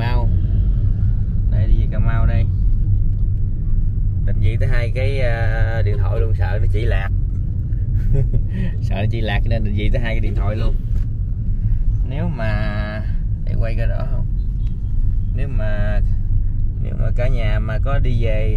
Mau. Đây đi về Cà Mau đây. Định vị tới hai cái điện thoại luôn, sợ nó chỉ lạc. Sợ nó chỉ lạc nên định vị tới hai cái điện thoại luôn. Nếu mà để quay cái rõ không? Nếu mà cả nhà mà có đi về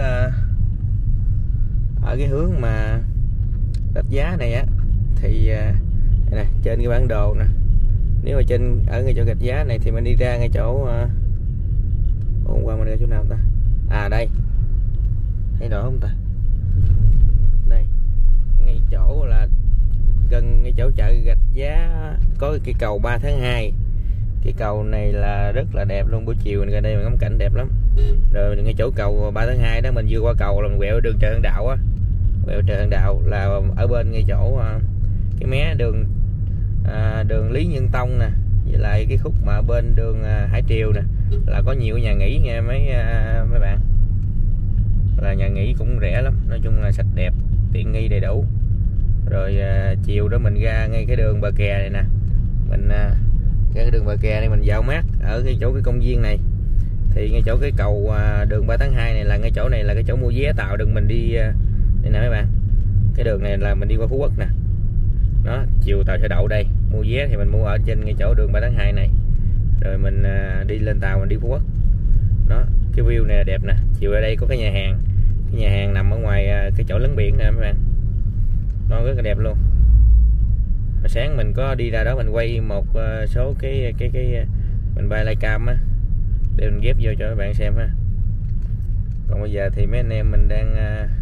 ở cái hướng mà Rạch Giá này á thì nè, trên cái bản đồ nè, nếu mà trên ở ngay chỗ Rạch Giá này thì mình đi ra ngay chỗ hôm qua mình ra chỗ nào ta? À đây, thấy rõ không ta? Đây, ngay chỗ là gần ngay chỗ chợ Rạch Giá có cái cầu 3 tháng 2. Cái cầu này là rất là đẹp luôn, buổi chiều mình ra đây mình ngắm cảnh đẹp lắm. Rồi ngay chỗ cầu 3 tháng 2 đó, mình vừa qua cầu là mình quẹo đường Trần Hưng Đạo á. Quẹo Trần Hưng Đạo là ở bên ngay chỗ cái mé đường Lý Nhân Tông nè, với lại cái khúc mà bên đường Hải Triều nè là có nhiều nhà nghỉ nha mấy bạn. Là nhà nghỉ cũng rẻ lắm, nói chung là sạch đẹp, tiện nghi đầy đủ. Rồi chiều đó mình ra ngay cái đường bờ kè này nè, mình cái đường bờ kè này mình dạo mát ở cái chỗ cái công viên này. Thì ngay chỗ cái cầu đường 3 tháng 2 này là ngay chỗ này là cái chỗ mua vé tàu đường mình đi đây nè mấy bạn. Cái đường này là mình đi qua Phú Quốc nè. Đó, chiều tàu sẽ đậu đây. Mua vé thì mình mua ở trên ngay chỗ đường 3 tháng 2 này. Rồi mình đi lên tàu mình đi Phú Quốc. Đó, cái view này là đẹp nè. Chiều ở đây có cái nhà hàng. Cái nhà hàng nằm ở ngoài cái chỗ lấn biển nè mấy bạn. Nó rất là đẹp luôn. Hồi sáng mình có đi ra đó mình quay một số cái mình bay livecam á để mình ghép vô cho các bạn xem ha. Còn bây giờ thì mấy anh em mình đang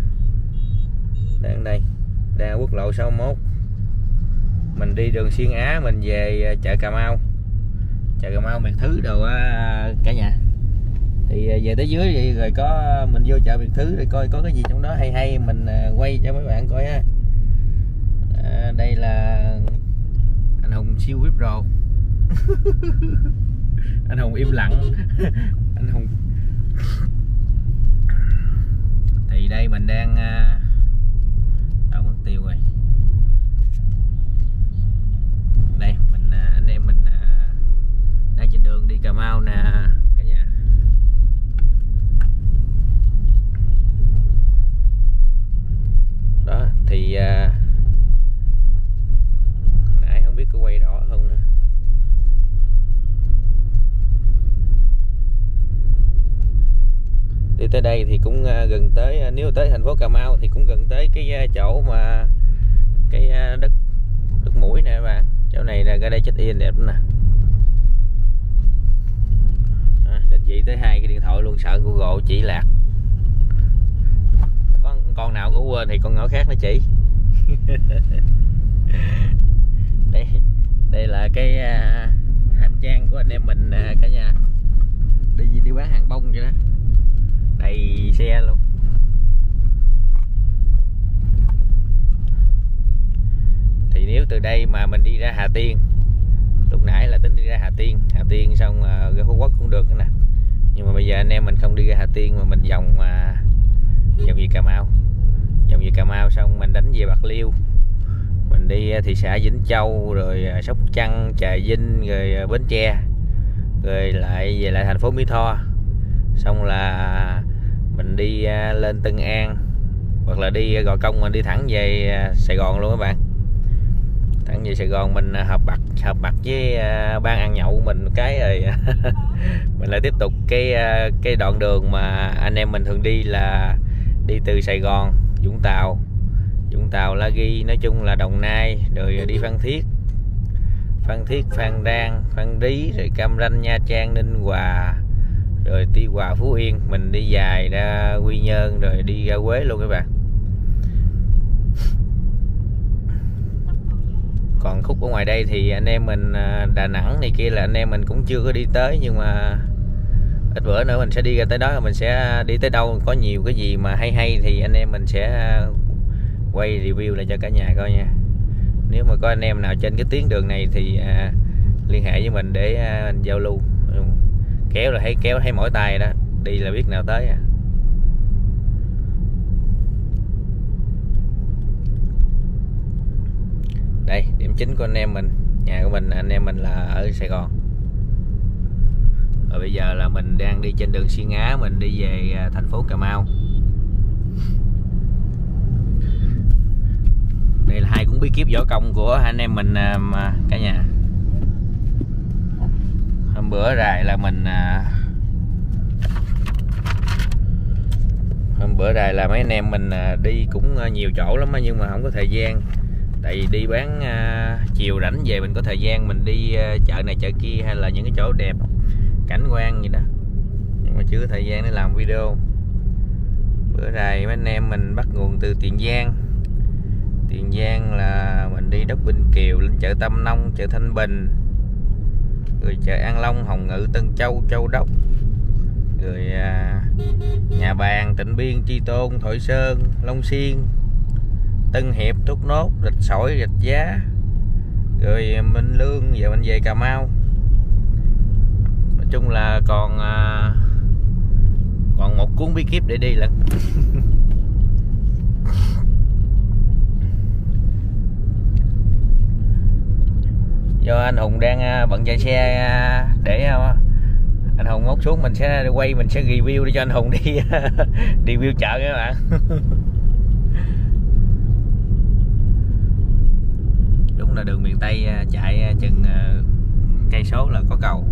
đây, đang quốc lộ 61. Mình đi đường xuyên Á mình về chợ Cà Mau. Chợ Cà Mau Miệt Thứ đồ cả nhà. Thì về tới dưới vậy rồi có mình vô chợ Miệt Thứ để coi có cái gì trong đó hay mình quay cho mấy bạn coi ha. Đây là anh Hùng siêu whip rồi. Anh Hùng im lặng. Anh Hùng. Thì đây mình đang đâu mất tiêu rồi. Đây mình anh em mình đang trên đường đi Cà Mau nè cả nhà. Đó thì nãy không biết có quay rõ không nữa. Đi tới đây thì cũng gần tới, nếu tới thành phố Cà Mau thì cũng gần tới cái chỗ mà cái đất mũi nè các bạn. Chỗ này là ra đây check in đẹp lắm nè. Định vị tới hai cái điện thoại luôn, sợ Google chỉ lạc. Con nào cũng quên thì con nhỏ khác nó chỉ. Đây là cái hành trang của anh em mình cả nhà. Đi bán hàng bông vậy đó. Đầy xe luôn. Thì nếu từ đây mà mình đi ra Hà Tiên, lúc nãy là tính đi ra Hà Tiên xong ra Phú Quốc cũng được nè. Nhưng mà bây giờ anh em mình không đi ra Hà Tiên mà mình vòng về Cà Mau. Vòng về Cà Mau xong mình đánh về Bạc Liêu. Mình đi thị xã Vĩnh Châu rồi Sóc Trăng, Trà Vinh rồi Bến Tre. Rồi lại về lại thành phố Mỹ Tho. Xong là mình đi lên Tân An hoặc là đi Gò Công, mình đi thẳng về Sài Gòn luôn các bạn. Thẳng về Sài Gòn mình hợp mặt với ban ăn nhậu mình cái rồi. Mình lại tiếp tục cái đoạn đường mà anh em mình thường đi là đi từ Sài Gòn, Vũng Tàu, La Ghi, nói chung là Đồng Nai, rồi đi Phan Thiết, Phan Rang, Phan Rí, rồi Cam Ranh, Nha Trang, Ninh Hòa, rồi Tuy Hòa, Phú Yên. Mình đi dài ra Quy Nhơn rồi đi ra Quế luôn các bạn. Còn khúc ở ngoài đây thì anh em mình Đà Nẵng này kia là anh em mình cũng chưa có đi tới, nhưng mà ít bữa nữa mình sẽ đi ra tới đó, mình sẽ đi tới đâu có nhiều cái gì mà hay thì anh em mình sẽ quay review lại cho cả nhà coi nha. Nếu mà có anh em nào trên cái tuyến đường này thì liên hệ với mình để giao lưu. Kéo là thấy mỏi tay đó, đi là biết nào tới à. Đây điểm chính của anh em mình, nhà của mình, anh em mình là ở Sài Gòn. Ở bây giờ là mình đang đi trên đường Xuyên Á, mình đi về thành phố Cà Mau. Đây là hai cuốn bí kíp võ công của anh em mình cả nhà. Hôm bữa rày là mình mấy anh em mình đi cũng nhiều chỗ lắm nhưng mà không có thời gian. Tại vì đi bán chiều rảnh về mình có thời gian mình đi chợ này chợ kia hay là những cái chỗ đẹp cảnh quan gì đó, nhưng mà chưa có thời gian để làm video. Bữa rày mấy anh em mình bắt nguồn từ Tiền Giang. Tiền Giang là mình đi Đất Binh Kiều lên chợ Tam Nông, chợ Thanh Bình, rồi chợ An Long, Hồng Ngự, Tân Châu, Châu Đốc, rồi Nhà Bàng, Tịnh Biên, Chi Tôn, Thoại Sơn, Long Xuyên, Tân Hiệp, Thốt Nốt, Rạch Sỏi, Rạch Giá, rồi Minh Lương, giờ mình về Cà Mau. Nói chung là còn một cuốn bí kíp để đi lận. Do anh Hùng đang bận chạy xe, để anh Hùng móc xuống mình sẽ quay, mình sẽ review để cho anh Hùng đi review chợ các bạn. Đúng là đường miền Tây chạy chừng cây số là có cầu.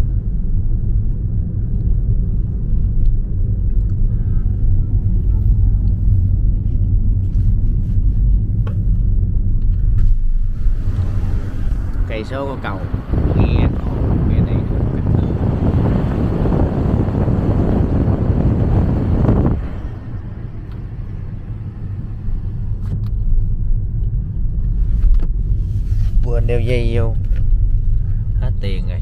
Cây số có cầu, nghe bên đây quên đeo dây vô, hết tiền rồi.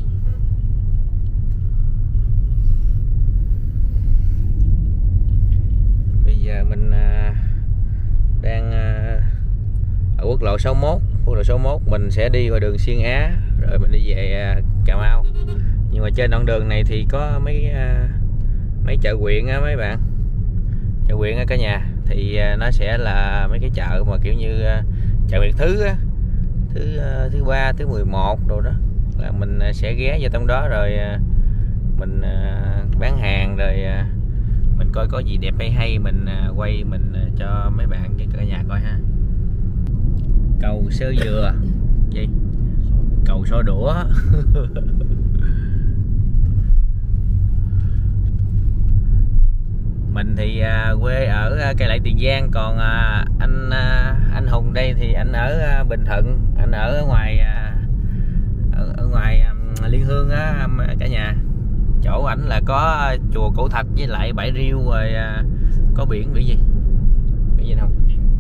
Bây giờ mình đang ở quốc lộ 61. Quốc lộ 61 mình sẽ đi qua đường Xuyên Á rồi mình đi về Cà Mau. Nhưng mà trên đoạn đường này thì có mấy chợ huyện á mấy bạn. Chợ huyện á cả nhà thì nó sẽ là mấy cái chợ mà kiểu như chợ Việt Thứ á, thứ 3, thứ 11 đồ đó, là mình sẽ ghé vào trong đó rồi mình bán hàng, rồi mình coi có gì đẹp hay mình quay mình cho mấy bạn với cả nhà coi ha. Cầu Sơ Dừa gì? Cầu Xô Đũa. Mình thì quê ở Cây Lại Tiền Giang, còn anh Hùng đây thì anh ở Bình Thuận, anh ở ngoài Liên Hương á cả nhà. Chỗ ảnh là có chùa Cổ Thạch với lại bãi riêu, rồi có biển gì không?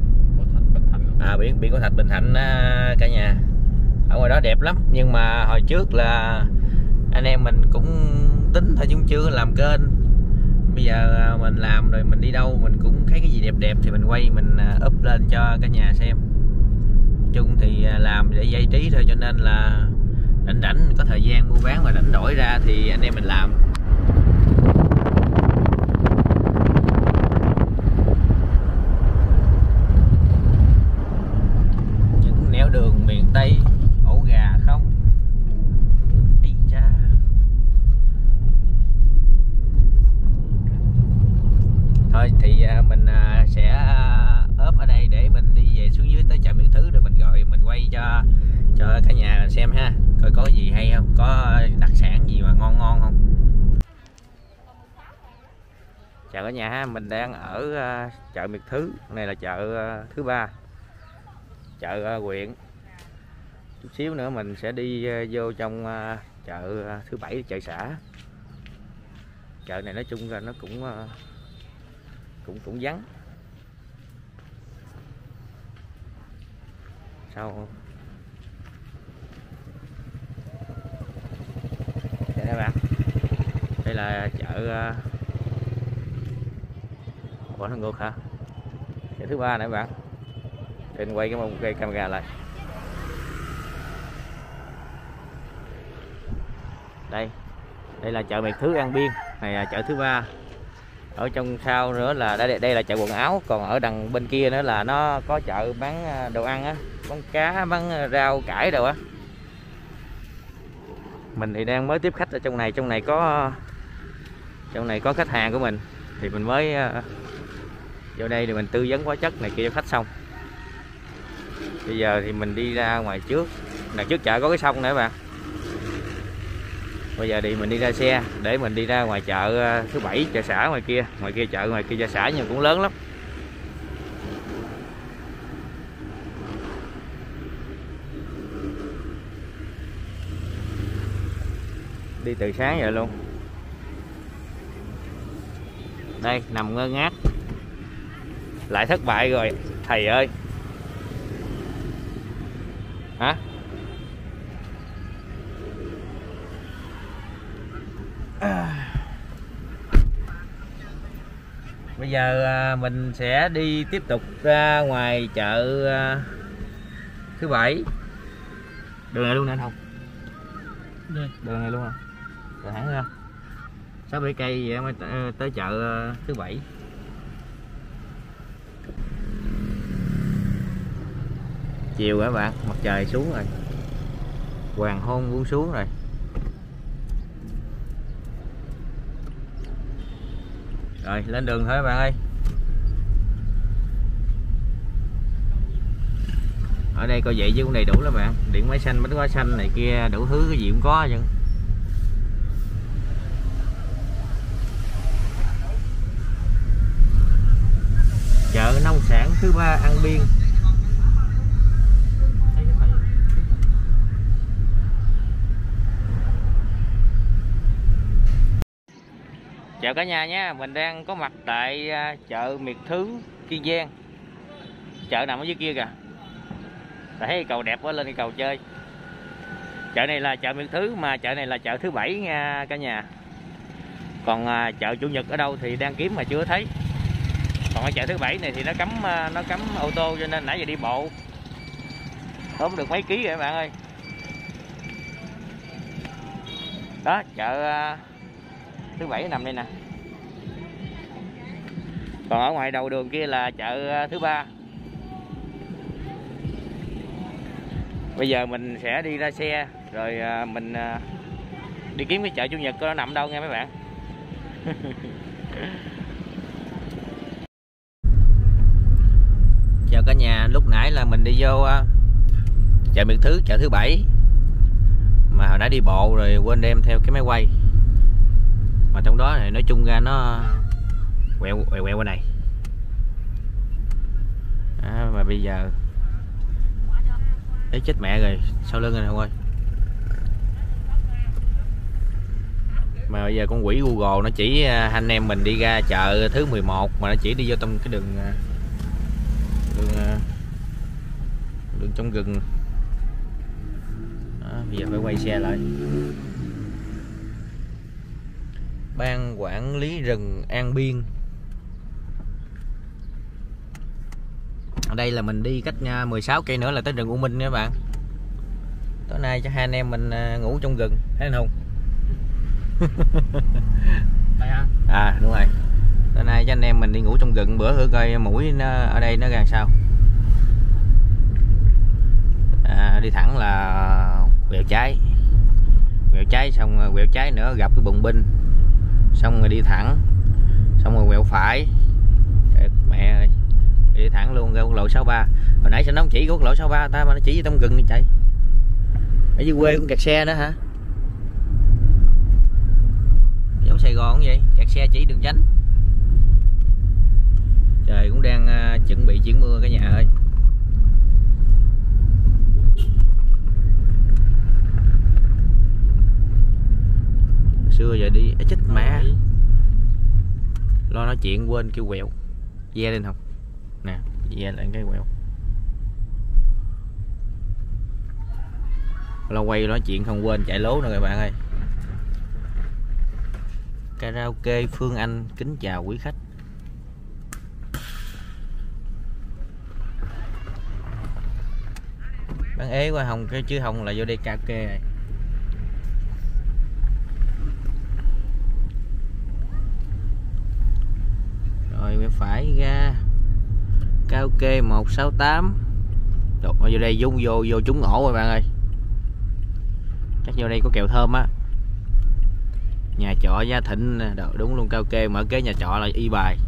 Biển Cổ Thạch Bình Thạnh cả nhà. Ở ngoài đó đẹp lắm, nhưng mà hồi trước là anh em mình cũng tính thôi chứ chưa làm kênh. Bây giờ mình làm rồi mình đi đâu mình cũng thấy cái gì đẹp đẹp thì mình quay, mình up lên cho cả nhà xem. Nói chung thì làm để giải trí thôi, cho nên là rảnh có thời gian mua bán mà rảnh rỗi ra thì anh em mình làm. Những nẻo đường miền Tây ổ gà không. Ý cha. Thôi thì mình sẽ ốp ở đây để mình đi về xuống dưới tới chợ Miệt Thứ, rồi mình gọi mình quay cho cả nhà xem ha, coi có gì hay không, có đặc sản gì mà ngon không. Chào cả nhà ha, mình đang ở chợ Miệt Thứ, này là chợ thứ 3, chợ huyện. Chút xíu nữa mình sẽ đi vô trong chợ thứ 7, chợ xã. Chợ này nói chung là nó cũng vắng. Sao đây bạn, đây là chợ Võ Thần Ngược hả, chợ thứ 3 này bạn. Trên quay cái camera lại. Đây là chợ Miệt Thứ An Biên, này là chợ thứ 3. Ở trong sau nữa là đây là chợ quần áo, còn ở đằng bên kia nữa là nó có chợ bán đồ ăn á, bán cá, bán rau cải đồ á. Mình thì đang mới tiếp khách ở trong này có Trong này có khách hàng của mình thì mình mới vô đây thì mình tư vấn hóa chất này kia cho khách xong. Bây giờ thì mình đi ra ngoài trước. Đằng trước chợ có cái sông nữa bạn. Bây giờ thì mình đi ra xe để mình đi ra ngoài chợ thứ Bảy, chợ xã ngoài kia. Ngoài kia chợ ngoài kia chợ xã nhưng cũng lớn lắm. Đi từ sáng vậy luôn. Đây nằm ngơ ngác. Lại thất bại rồi thầy ơi. Hả? Bây giờ mình sẽ đi tiếp tục ra ngoài chợ thứ Bảy. Đường này luôn nè anh không? Đường này luôn à? Rồi hẳn ra 6-7 cây vậy mới tới chợ thứ Bảy. Chiều các bạn, mặt trời xuống rồi, hoàng hôn buông xuống rồi. Rồi lên đường thôi các bạn ơi. Ở đây coi vậy chứ cũng đầy đủ lắm bạn. Điện máy xanh, bánh hóa xanh này kia đủ thứ cái gì cũng có chứ. Chợ nông sản thứ Ba An Biên. Chào cả nhà nhé, mình đang có mặt tại chợ Miệt Thứ, Kiên Giang. Chợ nằm ở dưới kia kìa. Thấy cầu đẹp quá, lên cái cầu chơi. Chợ này là chợ Miệt Thứ mà chợ này là chợ thứ Bảy nha cả nhà. Còn chợ Chủ nhật ở đâu thì đang kiếm mà chưa thấy. Còn ở chợ thứ Bảy này thì nó cấm ô tô cho nên nãy giờ đi bộ. Tốn được mấy ký rồi các bạn ơi. Đó, chợ thứ Bảy nằm đây nè. Còn ở ngoài đầu đường kia là chợ thứ Ba. Bây giờ mình sẽ đi ra xe rồi mình đi kiếm cái chợ Chủ nhật nó nằm đâu nha mấy bạn. Chào cả nhà, lúc nãy là mình đi vô chợ Miệt Thứ, chợ thứ Bảy. Mà hồi nãy đi bộ rồi quên đem theo cái máy quay. Mà trong đó này nói chung ra nó quẹo qua này. Mà bây giờ ấy chết mẹ rồi, sau lưng rồi nè ơi. Mà bây giờ con quỷ Google nó chỉ anh em mình đi ra chợ thứ 11 mà nó chỉ đi vô trong cái đường trong rừng. Đó, bây giờ phải quay xe lại. Ban quản lý rừng An Biên. Ở đây là mình đi cách 16 cây nữa là tới rừng U Minh nha các bạn. Tối nay cho hai anh em mình ngủ trong rừng, thấy không? À đúng rồi. Tối nay cho anh em mình đi ngủ trong rừng, bữa thử coi mũi nó ở đây nó ra sao. Đi thẳng là quẹo trái xong quẹo trái nữa gặp cái bùng binh, xong rồi đi thẳng, xong rồi quẹo phải. Trời mẹ ơi, đi thẳng luôn ra quốc lộ 63. Hồi nãy sao nó không chỉ quốc lộ 63 ta mà nó chỉ trong rừng đi chạy. Ở dưới quê cũng kẹt xe nữa hả? Giống Sài Gòn vậy, kẹt xe chỉ đường tránh. Trời cũng đang chuẩn bị chuyển mưa cả nhà ơi. Xưa giờ đi chết mẹ, lo nói chuyện quên kêu quẹo, ve lên không nè, ve lại cái quẹo, lo quay nói chuyện không quên chạy lố nữa các bạn ơi. Karaoke Phương Anh kính chào quý khách. Bán ế qua Hồng cái chứ Hồng là vô đây karaoke này. Rồi bên phải ra karaoke 168. Rồi vô đây vô trúng ổ rồi bạn ơi. Chắc vô đây có kẹo thơm á. Nhà trọ Gia Thịnh nè, đúng luôn, cao kê mở kế nhà trọ là y bài.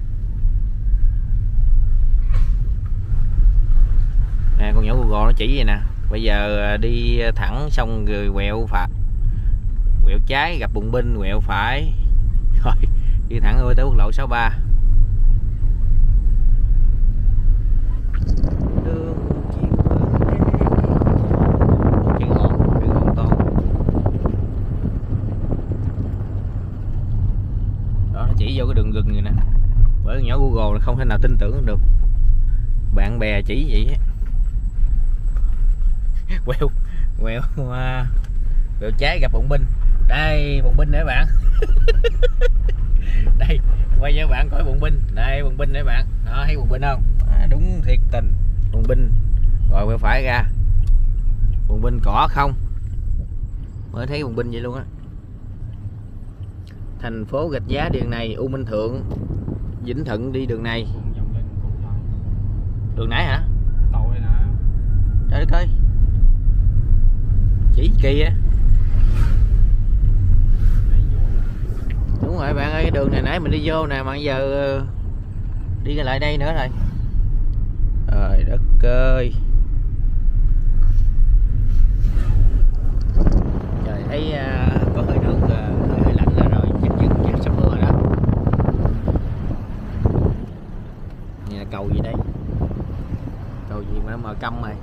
Nè con nhỏ Google nó chỉ vậy nè. Bây giờ đi thẳng xong rồi quẹo trái gặp Bùng Binh, quẹo phải rồi đi thẳng tới quốc lộ 63. Chỉ vô cái đường gừng này nè, bởi nhỏ Google là không thể nào tin tưởng được, bạn bè chỉ vậy quẹo trái gặp Bùng Binh. Đây Bùng Binh đấy bạn. Đây quay cho bạn coi Bùng Binh, đây Bùng Binh đấy bạn, đó thấy Bùng Binh không? Đúng thiệt tình Bùng Binh. Rồi quẹo phải ra Bùng Binh cỏ không, mới thấy Bùng Binh vậy luôn á. Thành phố Gạch Giá đường này, U Minh Thượng, Vĩnh Thuận đi đường này. Đường nãy hả? Trời đất ơi, chỉ kỳ á. Đúng rồi bạn ơi, cái đường này nãy mình đi vô nè, mà giờ đi lại đây nữa rồi. Trời đất ơi, trời thấy có hơi nước, hơi lạnh là rồi, chắc sắp mưa rồi đó. Này là cầu gì đây? Cầu gì mà nó mờ câm rồi.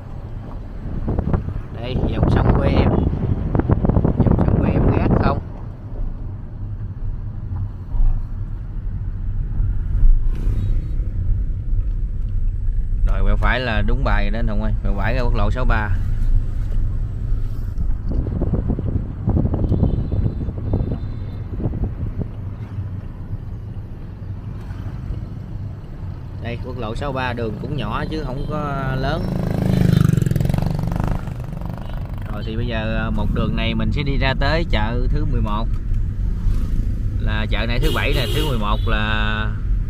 Đây dòng sông của em, dòng sông của em gác không. Rồi quẹo phải là đúng bài đó anh Hùng ơi, quẹo phải ra quốc lộ 63. Đây quốc lộ 63 đường cũng nhỏ chứ không có lớn. Rồi thì bây giờ một đường này mình sẽ đi ra tới chợ thứ 11. Là chợ này thứ 7 này, thứ 11 là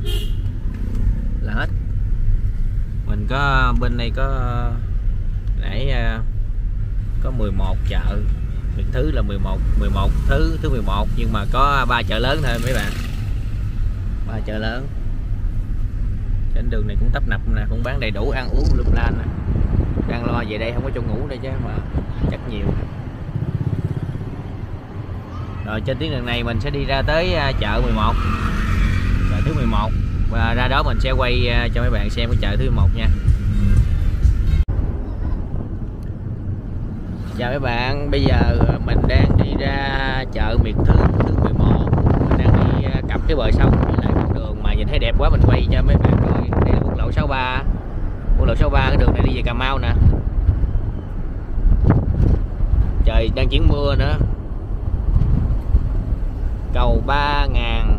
hết. Mình có bên đây có nãy có 11 chợ. Miền thứ là 11 thứ 11, nhưng mà có 3 chợ lớn thôi mấy bạn. 3 chợ lớn. Trên đường này cũng tấp nập nè, cũng bán đầy đủ, ăn uống lum la nè. Đang lo về đây không có chỗ ngủ đây chứ mà chắc nhiều. Rồi trên tuyến đường này mình sẽ đi ra tới chợ 11, chợ thứ 11, và ra đó mình sẽ quay cho mấy bạn xem cái chợ thứ 11 nha. Chào mấy bạn, bây giờ mình đang đi ra chợ miệt thứ 11. Mình đang đi cặp cái bờ sông với lại con đường mà nhìn thấy đẹp quá, mình quay cho mấy bạn coi. Đây là quốc lộ 63. Quốc lộ 63 cái đường này đi về Cà Mau nè. Trời đang chuyển mưa nữa. Cầu 3000.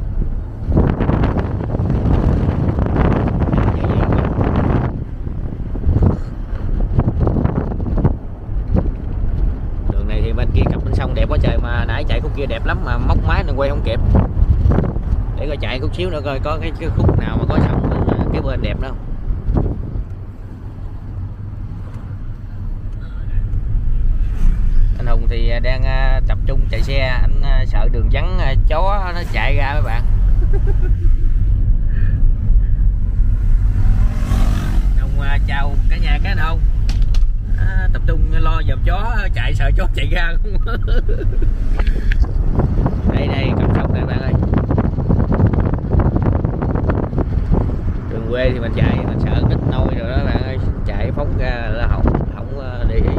Đường này thì bên kia cặp bên sông đẹp quá trời, mà nãy chạy khúc kia đẹp lắm mà móc máy nên quay không kịp. Để coi chạy khúc xíu nữa coi có cái khúc nào mà có sông cái bên đẹp đó không. Anh Hùng thì đang tập trung chạy xe, anh sợ đường vắng chó nó chạy ra mấy bạn. Hùng chào cả nhà cái anh Hùng. Tập trung lo dòm chó chạy, sợ chó chạy ra không. Đây cặp sông đây bạn ơi. Đường quê thì mình chạy mình sợ nít nôi rồi đó bạn ơi, chạy phóng ra là không để ý.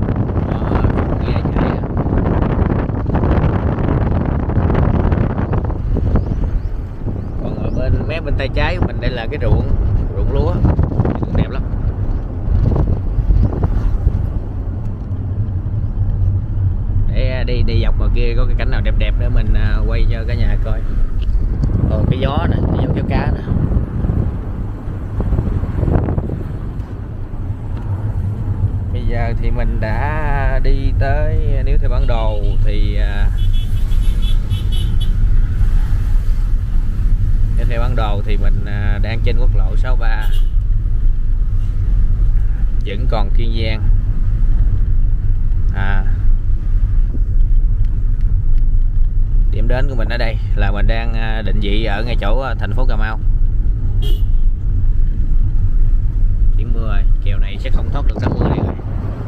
Còn ở bên tay trái của mình đây là cái ruộng lúa, ruộng đẹp lắm. Để đi dọc ngoài kia có cái cảnh nào đẹp đẹp để mình quay cho cả nhà coi. Còn cái gió nè, cái gió kéo cá nè. Bây giờ thì mình đã đi tới, nếu theo bản đồ thì mình đang trên quốc lộ 63, vẫn còn Kiên Giang. Điểm đến của mình ở đây là mình đang định vị ở ngay chỗ thành phố Cà Mau. Chuyển mưa rồi, kèo này sẽ không thoát được tấm mưa này rồi.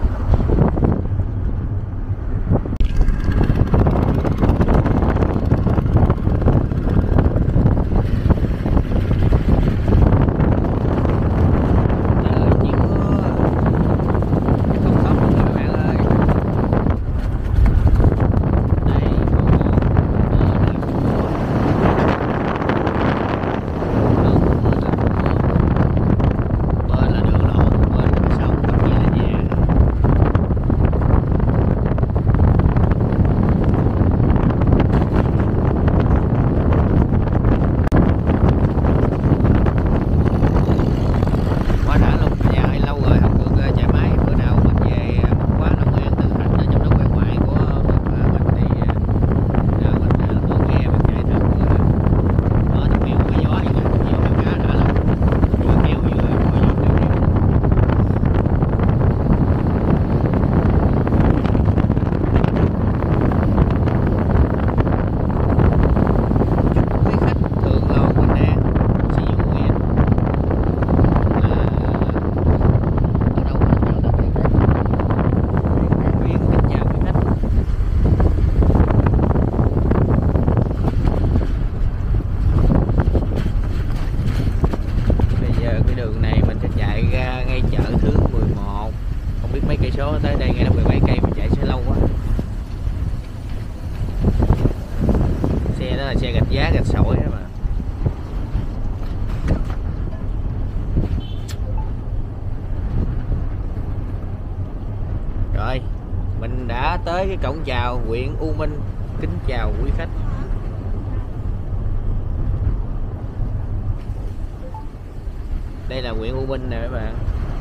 Mấy cây số tới đây ngay đó 17 cây mà chạy sẽ lâu quá. Xe đó là xe gạch giá gạch sỏi đó mà. Rồi mình đã tới cái cổng chào huyện U Minh. Kính chào quý khách. Đây là huyện U Minh nè các bạn.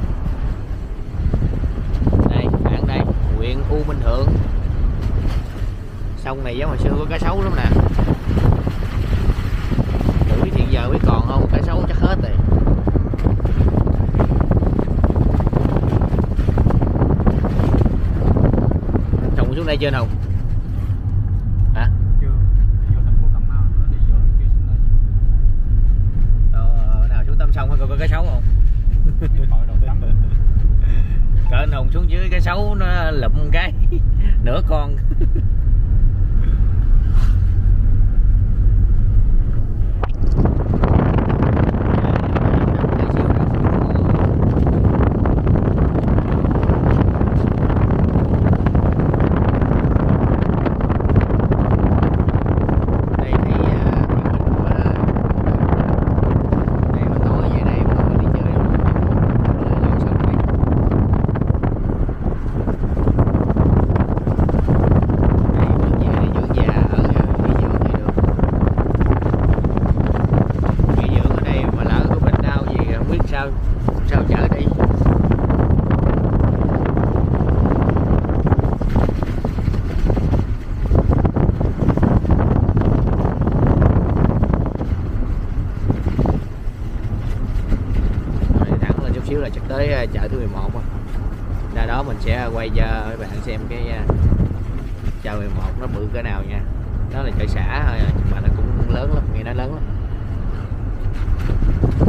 Đây huyện U Minh Thượng. Sông này giống hồi xưa có cá sấu lắm nè. Mũi hiện giờ mới còn không, cá sấu chắc hết rồi. Trồng xuống đây chưa Hùng? Hả? Chưa, vô thành phố Cà Mau nó đi rồi chưa xuống đây. Nào xuống tâm sông có cá sấu không? Cỡ anh Hùng xuống dưới cái sấu nó lụm cái nửa con. Sao chở đi. Thẳng lên chút xíu là chắc tới chợ thứ 11 rồi. Ra đó mình sẽ quay cho các bạn xem cái chợ 11 nó bự cỡ nào nha. Đó là chợ xã thôi nhưng mà nó cũng lớn lắm, nghe nó lớn lắm.